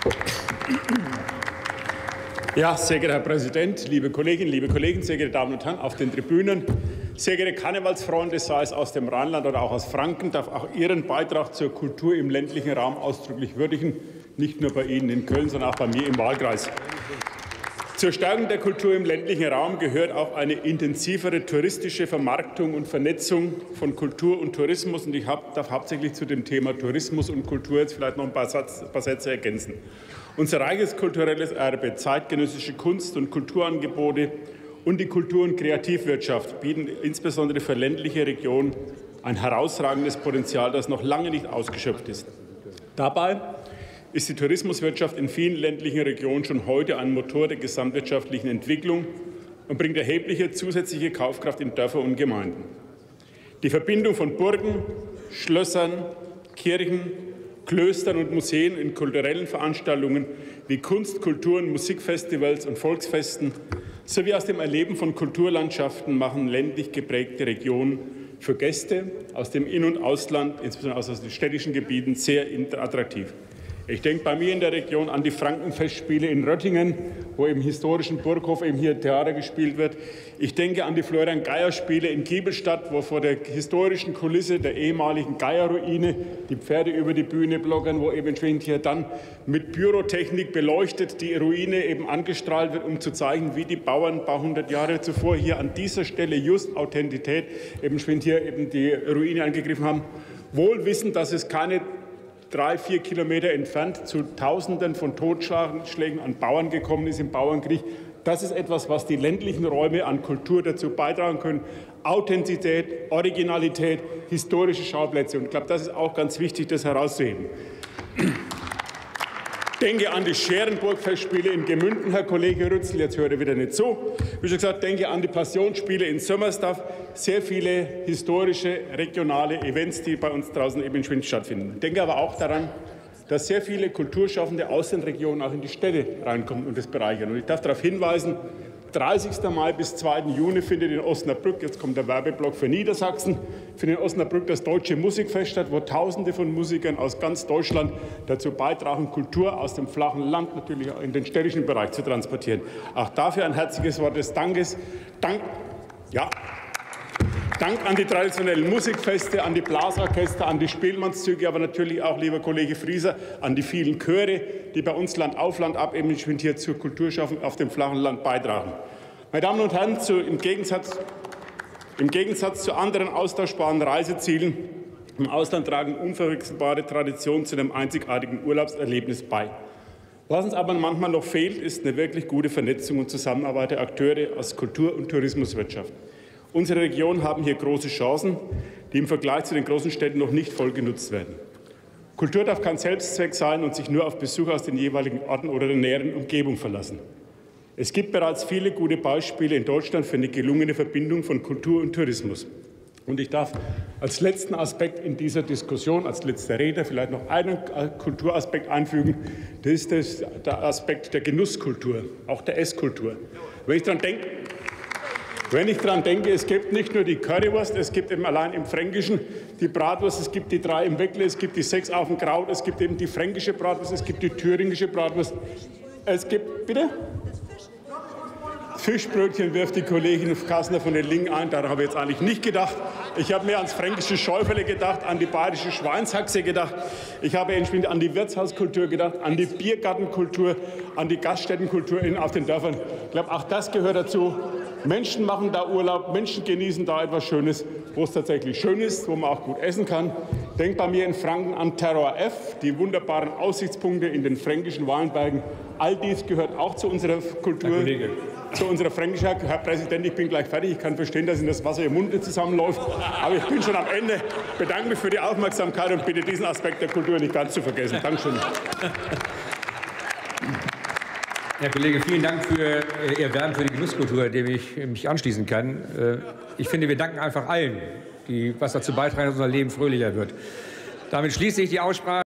Ja, sehr geehrter Herr Präsident, liebe Kolleginnen, liebe Kollegen, sehr geehrte Damen und Herren auf den Tribünen, sehr geehrte Karnevalsfreunde, sei es aus dem Rheinland oder auch aus Franken, darf auch Ihren Beitrag zur Kultur im ländlichen Raum ausdrücklich würdigen, nicht nur bei Ihnen in Köln, sondern auch bei mir im Wahlkreis. Zur Stärkung der Kultur im ländlichen Raum gehört auch eine intensivere touristische Vermarktung und Vernetzung von Kultur und Tourismus. Und ich darf hauptsächlich zu dem Thema Tourismus und Kultur jetzt vielleicht noch ein paar Sätze ergänzen. Unser reiches kulturelles Erbe, zeitgenössische Kunst- und Kulturangebote und die Kultur- und Kreativwirtschaft bieten insbesondere für ländliche Regionen ein herausragendes Potenzial, das noch lange nicht ausgeschöpft ist. Dabei ist die Tourismuswirtschaft in vielen ländlichen Regionen schon heute ein Motor der gesamtwirtschaftlichen Entwicklung und bringt erhebliche zusätzliche Kaufkraft in Dörfer und Gemeinden. Die Verbindung von Burgen, Schlössern, Kirchen, Klöstern und Museen in kulturellen Veranstaltungen wie Kunst-, Kultur- und Musikfestivals und Volksfesten sowie aus dem Erleben von Kulturlandschaften machen ländlich geprägte Regionen für Gäste aus dem In- und Ausland, insbesondere aus den städtischen Gebieten, sehr attraktiv. Ich denke bei mir in der Region an die Frankenfestspiele in Röttingen, wo im historischen Burghof eben hier Theater gespielt wird. Ich denke an die Florian-Geyer-Spiele in Giebelstadt, wo vor der historischen Kulisse der ehemaligen Geyer-Ruine die Pferde über die Bühne blockern, wo eben entsprechend hier dann mit Pyrotechnik beleuchtet die Ruine eben angestrahlt wird, um zu zeigen, wie die Bauern ein paar hundert Jahre zuvor hier an dieser Stelle just Authentität eben entsprechend hier eben die Ruine angegriffen haben. Wohl wissend, dass es keine 3-4 Kilometer entfernt zu Tausenden von Totschlägen an Bauern gekommen ist im Bauernkrieg. Das ist etwas, was die ländlichen Räume an Kultur dazu beitragen können. Authentizität, Originalität, historische Schauplätze. Und ich glaube, das ist auch ganz wichtig, das herauszuheben. Ich denke an die Scherenburg-Festspiele in Gemünden, Herr Kollege Rützel, jetzt hört er wieder nicht zu. Wie schon gesagt, denke an die Passionsspiele in Sömmersdorf, sehr viele historische, regionale Events, die bei uns draußen eben in Schwind stattfinden. Ich denke aber auch daran, dass sehr viele Kulturschaffende aus den Regionen auch in die Städte reinkommen und das bereichern. Und ich darf darauf hinweisen, 30. Mai bis 2. Juni findet in Osnabrück, jetzt kommt der Werbeblock für Niedersachsen, findet in Osnabrück das Deutsche Musikfest statt, wo Tausende von Musikern aus ganz Deutschland dazu beitragen, Kultur aus dem flachen Land natürlich auch in den städtischen Bereich zu transportieren. Auch dafür ein herzliches Wort des Dankes. Dank an die traditionellen Musikfeste, an die Blasorchester, an die Spielmannszüge, aber natürlich auch, lieber Kollege Frieser, an die vielen Chöre, die bei uns Land auf Land ab eben hier zur Kulturschaffung auf dem flachen Land beitragen. Meine Damen und Herren, im Gegensatz zu anderen austauschbaren Reisezielen im Ausland tragen unverwechselbare Traditionen zu einem einzigartigen Urlaubserlebnis bei. Was uns aber manchmal noch fehlt, ist eine wirklich gute Vernetzung und Zusammenarbeit der Akteure aus Kultur- und Tourismuswirtschaft. Unsere Regionen haben hier große Chancen, die im Vergleich zu den großen Städten noch nicht voll genutzt werden. Kultur darf kein Selbstzweck sein und sich nur auf Besucher aus den jeweiligen Orten oder der näheren Umgebung verlassen. Es gibt bereits viele gute Beispiele in Deutschland für eine gelungene Verbindung von Kultur und Tourismus. Und ich darf als letzten Aspekt in dieser Diskussion, als letzter Redner vielleicht noch einen Kulturaspekt einfügen. Das ist der Aspekt der Genusskultur, auch der Esskultur. Wenn ich daran denke, es gibt nicht nur die Currywurst, es gibt eben allein im Fränkischen die Bratwurst, es gibt die 3 im Weckle, es gibt die 6 auf dem Kraut, es gibt eben die fränkische Bratwurst, es gibt die thüringische Bratwurst. Es gibt, bitte? Fischbrötchen wirft die Kollegin Kassner von den Linken ein, daran habe ich jetzt eigentlich nicht gedacht. Ich habe mehr ans fränkische Schäufele gedacht, an die bayerische Schweinshaxe gedacht. Ich habe entsprechend an die Wirtshauskultur gedacht, an die Biergartenkultur, an die Gaststättenkultur auf den Dörfern. Ich glaube, auch das gehört dazu. Menschen machen da Urlaub, Menschen genießen da etwas Schönes, wo es tatsächlich schön ist, wo man auch gut essen kann. Denkt bei mir in Franken an Terror F, die wunderbaren Aussichtspunkte in den fränkischen Weinbergen. All dies gehört auch zu unserer Kultur, zu unserer fränkischen. Herr Präsident, ich bin gleich fertig. Ich kann verstehen, dass Ihnen das Wasser im Mund zusammenläuft. Aber ich bin schon am Ende. Ich bedanke mich für die Aufmerksamkeit und bitte diesen Aspekt der Kultur nicht ganz zu vergessen. Dankeschön. Herr Kollege, vielen Dank für Ihr Werben für die Genusskultur, dem ich mich anschließen kann. Ich finde, wir danken einfach allen, die was dazu beitragen, dass unser Leben fröhlicher wird. Damit schließe ich die Aussprache.